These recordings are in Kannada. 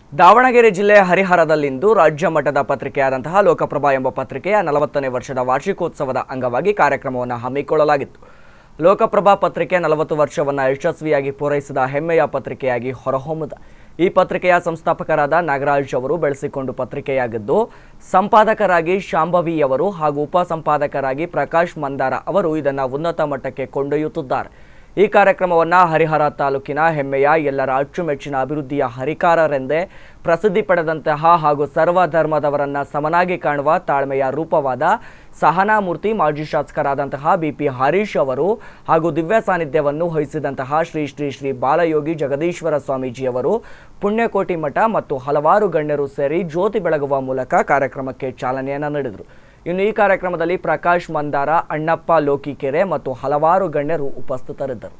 ದಾವಣಗೆರೆ ಜಿಲ್ಲೆ ಹರಿಹರದಲ್ಲಿಂದು ರಾಜ್ಯ ಮಟ್ಟದ ಪತ್ರಿಕೆಯಾದಂತಹ ಲೋಕಪ್ರಭಾ ಎಂಬ ಪತ್ರಿಕೆಯ 40ನೇ ವರ್ಷದ ವಾರ್ಷಿಕೋತ್ಸವದ ಅಂಗವಾಗಿ ಕಾರ್ಯಕ್ರಮವನ್ನು ಹಮ್ಮಿಕೊಳ್ಳಲಾಗಿತ್ತು. ಲೋಕಪ್ರಭಾ ಪತ್ರಿಕೆ 40 ವರ್ಷವನ್ನು ಯಶಸ್ವಿಯಾಗಿ ಪೂರೈಸಿದ ಹೆಮ್ಮೆಯ ಪತ್ರಿಕೆಯಾಗಿ ಹೊರಹೊಮ್ಮಿದೆ. ಈ ಪತ್ರಿಕೆಯ ಸಂಸ್ಥಾಪಕರಾದ ನಾಗರಾಜ್ ಅವರು ಬೆಳೆಸಿಕೊಂಡು ಪತ್ರಿಕೆಯಾಗಿದ್ದು, ಸಂಪಾದಕರಾಗಿ ಶಾಂಭವಿಯವರು ಹಾಗೂ ಉಪಸಂಪಾದಕರಾಗಿ ಪ್ರಕಾಶ್ ಮಂದಾರ ಅವರು ಇದನ್ನು ಉನ್ನತ ಮಟ್ಟಕ್ಕೆ ಕೊಂಡೊಯ್ಯುತ್ತಿದ್ದಾರೆ. ಈ ಕಾರ್ಯಕ್ರಮವನ್ನು ಹರಿಹರ ತಾಲೂಕಿನ ಹೆಮ್ಮೆಯ ಎಲ್ಲರ ಅಚ್ಚುಮೆಚ್ಚಿನ ಅಭಿವೃದ್ಧಿಯ ಹರಿಕಾರರೆಂದೇ ಪ್ರಸಿದ್ಧಿ ಪಡೆದಂತಹ ಹಾಗೂ ಸರ್ವ ಧರ್ಮದವರನ್ನ ಸಮನಾಗಿ ಕಾಣುವ ತಾಳ್ಮೆಯ ರೂಪವಾದ ಸಹನಾಮೂರ್ತಿ ಮಾಜಿ ಶಾಸಕರಾದಂತಹ ಬಿಪಿ ಹರೀಶ್ ಅವರು ಹಾಗೂ ದಿವ್ಯ ಸಾನ್ನಿಧ್ಯವನ್ನು ವಹಿಸಿದಂತಹ ಶ್ರೀ ಶ್ರೀ ಶ್ರೀ ಬಾಲಯೋಗಿ ಜಗದೀಶ್ವರ ಸ್ವಾಮೀಜಿಯವರು ಪುಣ್ಯಕೋಟಿ ಮಠ ಮತ್ತು ಹಲವಾರು ಗಣ್ಯರು ಸೇರಿ ಜ್ಯೋತಿ ಬೆಳಗುವ ಮೂಲಕ ಕಾರ್ಯಕ್ರಮಕ್ಕೆ ಚಾಲನೆಯನ್ನು ನೀಡಿದರು. ಇನ್ನು ಈ ಕಾರ್ಯಕ್ರಮದಲ್ಲಿ ಪ್ರಕಾಶ್ ಮಂದಾರ, ಅಣ್ಣಪ್ಪ ಲೋಕಿಕೆರೆ ಮತ್ತು ಹಲವಾರು ಗಣ್ಯರು ಉಪಸ್ಥಿತರಿದ್ದರು.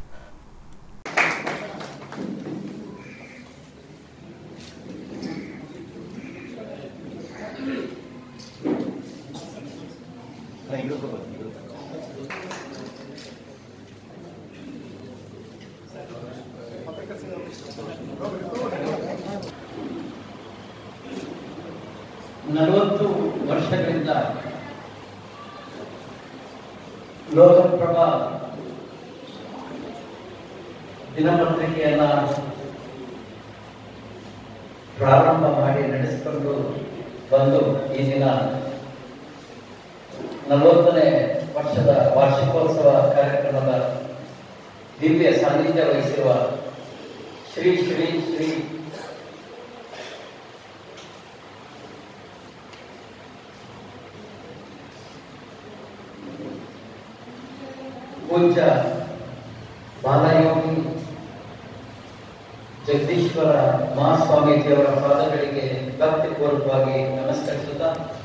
ನಲವತ್ತು ವರ್ಷಗಳಿಂದ ಲೋಕಪ್ರಭಾ ದಿನಪತ್ರಿಕೆಯನ್ನ ಪ್ರಾರಂಭ ಮಾಡಿ ನಡೆಸಿಕೊಂಡು ಬಂದು ಈ ದಿನ 40ನೇ ವರ್ಷದ ವಾರ್ಷಿಕೋತ್ಸವ ಕಾರ್ಯಕ್ರಮದ ದಿವ್ಯ ಸಾನ್ನಿಧ್ಯ ವಹಿಸಿರುವ ಶ್ರೀ ಶ್ರೀ ಶ್ರೀ ಪೂಜ್ಯ ಬಾಲಯೋಗಿ ಜಗದೀಶ್ವರ ಮಹಾಸ್ವಾಮೀಜಿಯವರ ಪಾದಗಳಿಗೆ ಭಕ್ತಿಪೂರ್ವಕವಾಗಿ ನಮಸ್ಕರಿಸುತ್ತಾ